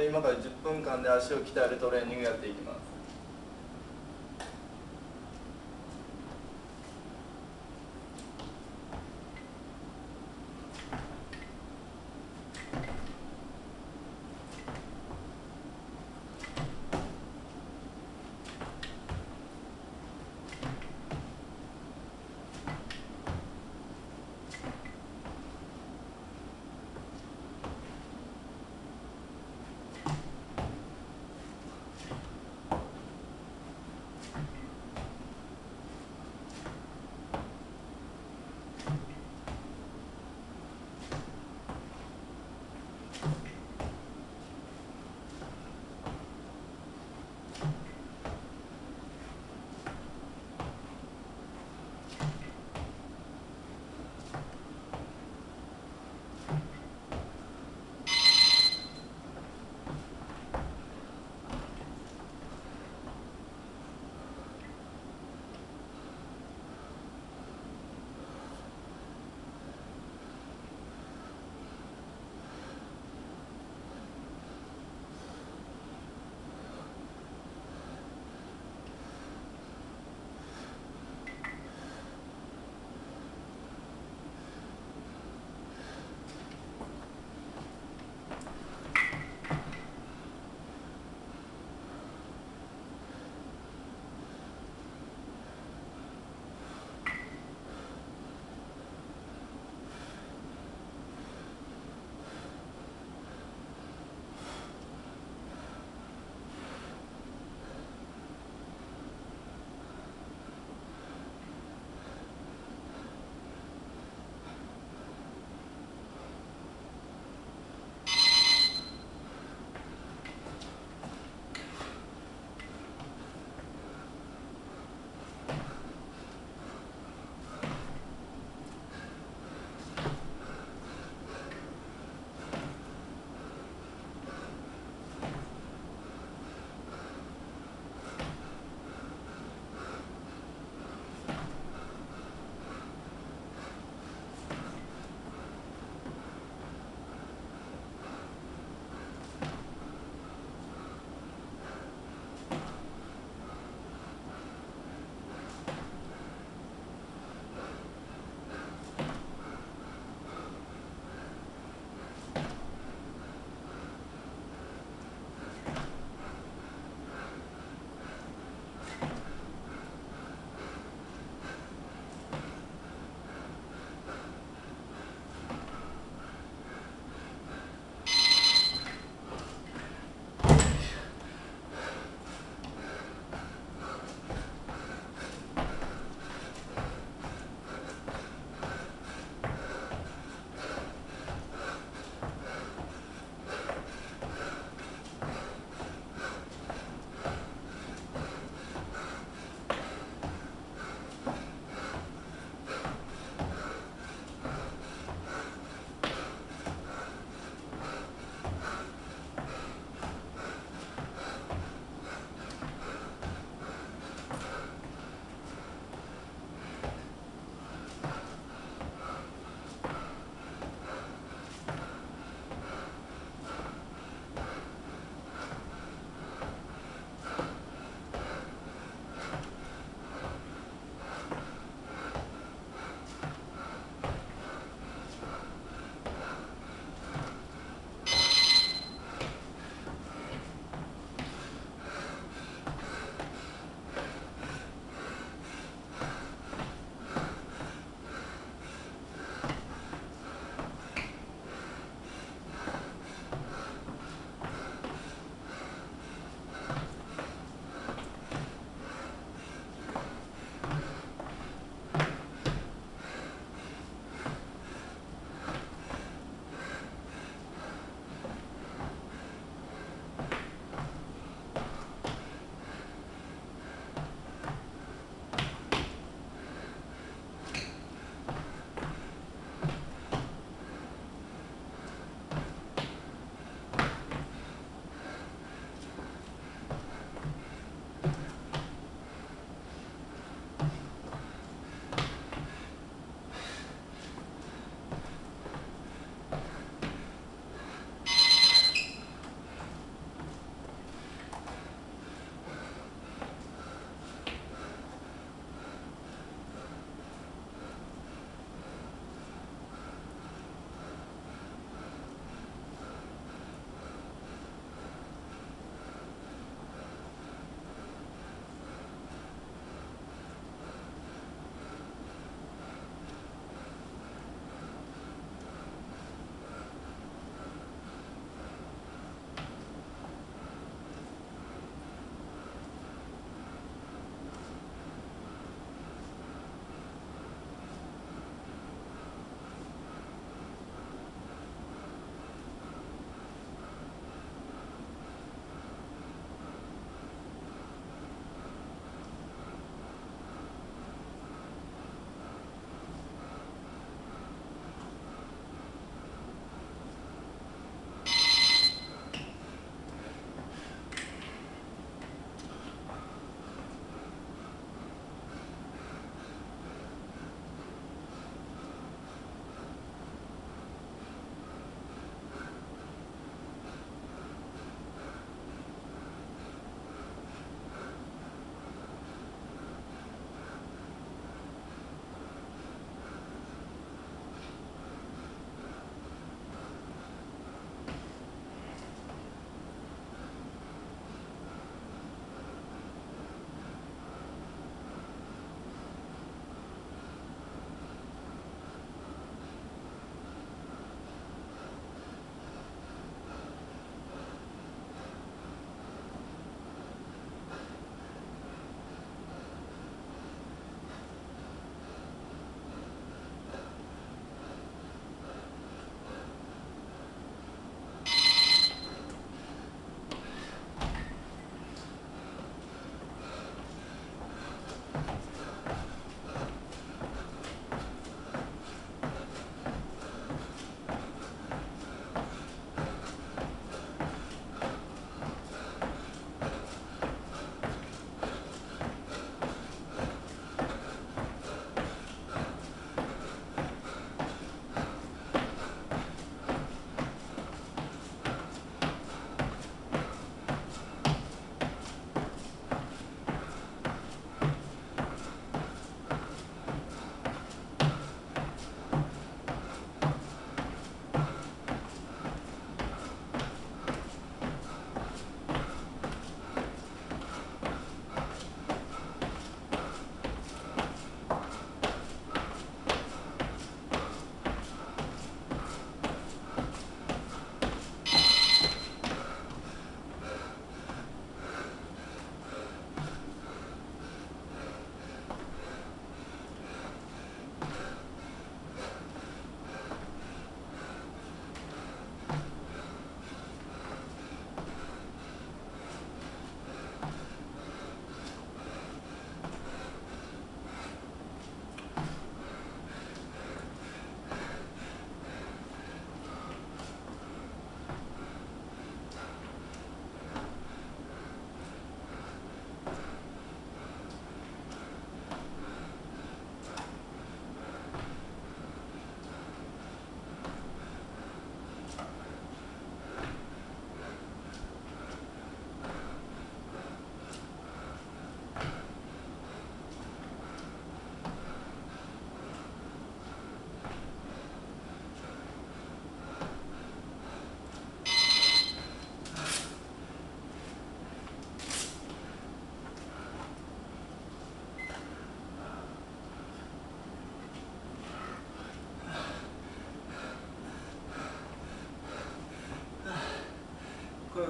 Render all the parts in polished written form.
今から10分間で足を鍛えるトレーニングやっていきます。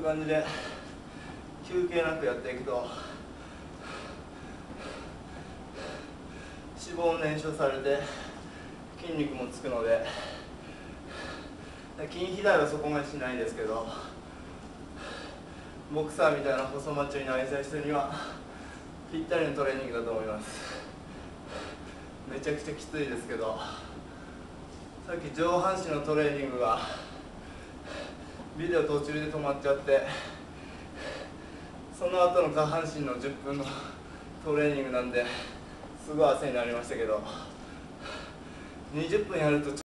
感じで休憩なくやっていくと脂肪も燃焼されて筋肉もつくので、筋肥大はそこまでしないですけど、ボクサーみたいな細マッチョになりたい人にはぴったりのトレーニングだと思います。めちゃくちゃきついですけど、さっき上半身のトレーニングがビデオ途中で止まっちゃって、その後の下半身の10分のトレーニングなんですごい汗になりましたけど、20分やると